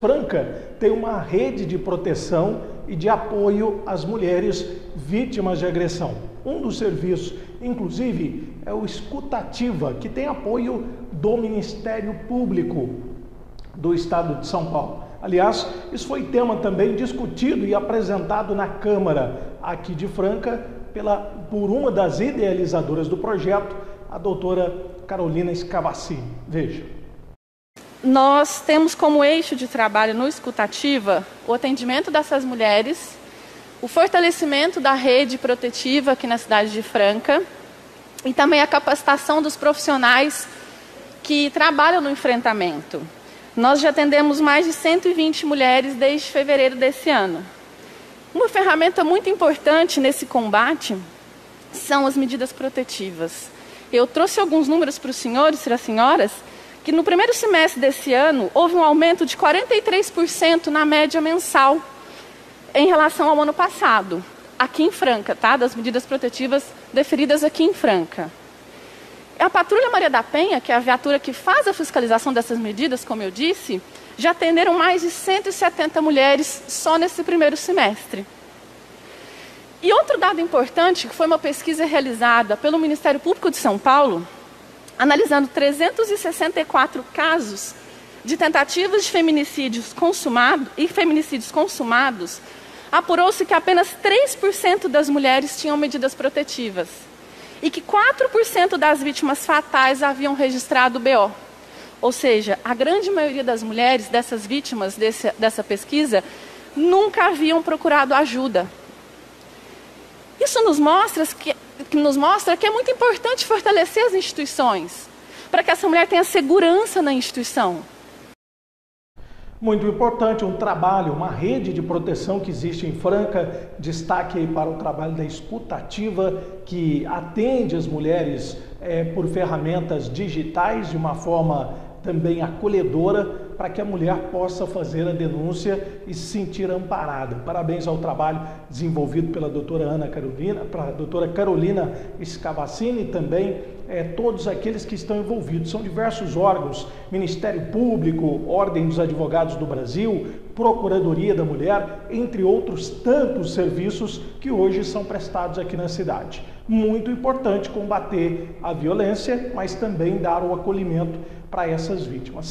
Franca tem uma rede de proteção e de apoio às mulheres vítimas de agressão. Um dos serviços, inclusive, é o Escutativa, que tem apoio do Ministério Público do Estado de São Paulo. Aliás, isso foi tema também discutido e apresentado na Câmara aqui de Franca por uma das idealizadoras do projeto, a doutora Carolina Scavacini. Veja. Nós temos como eixo de trabalho no Escutativa o atendimento dessas mulheres, o fortalecimento da rede protetiva aqui na cidade de Franca e também a capacitação dos profissionais que trabalham no enfrentamento. Nós já atendemos mais de 120 mulheres desde fevereiro desse ano. Uma ferramenta muito importante nesse combate são as medidas protetivas. Eu trouxe alguns números para os senhores e para as senhoras, que no primeiro semestre desse ano houve um aumento de 43% na média mensal em relação ao ano passado, aqui em Franca, tá? Das medidas protetivas deferidas aqui em Franca. A Patrulha Maria da Penha, que é a viatura que faz a fiscalização dessas medidas, como eu disse, já atenderam mais de 170 mulheres só nesse primeiro semestre. E outro dado importante, que foi uma pesquisa realizada pelo Ministério Público de São Paulo, analisando 364 casos de tentativas de feminicídios consumados, apurou-se que apenas 3% das mulheres tinham medidas protetivas e que 4% das vítimas fatais haviam registrado o BO. Ou seja, a grande maioria das mulheres, dessas vítimas dessa pesquisa, nunca haviam procurado ajuda. Isso nos mostra que é muito importante fortalecer as instituições, para que essa mulher tenha segurança na instituição. Muito importante, um trabalho, uma rede de proteção que existe em Franca. Destaque aí para o trabalho da Escutativa, que atende as mulheres por ferramentas digitais de uma forma também acolhedora, para que a mulher possa fazer a denúncia e se sentir amparada. Parabéns ao trabalho desenvolvido pela doutora Carolina Scavacini e também todos aqueles que estão envolvidos. São diversos órgãos, Ministério Público, Ordem dos Advogados do Brasil, Procuradoria da Mulher, entre outros tantos serviços que hoje são prestados aqui na cidade. Muito importante combater a violência, mas também dar o acolhimento para essas vítimas.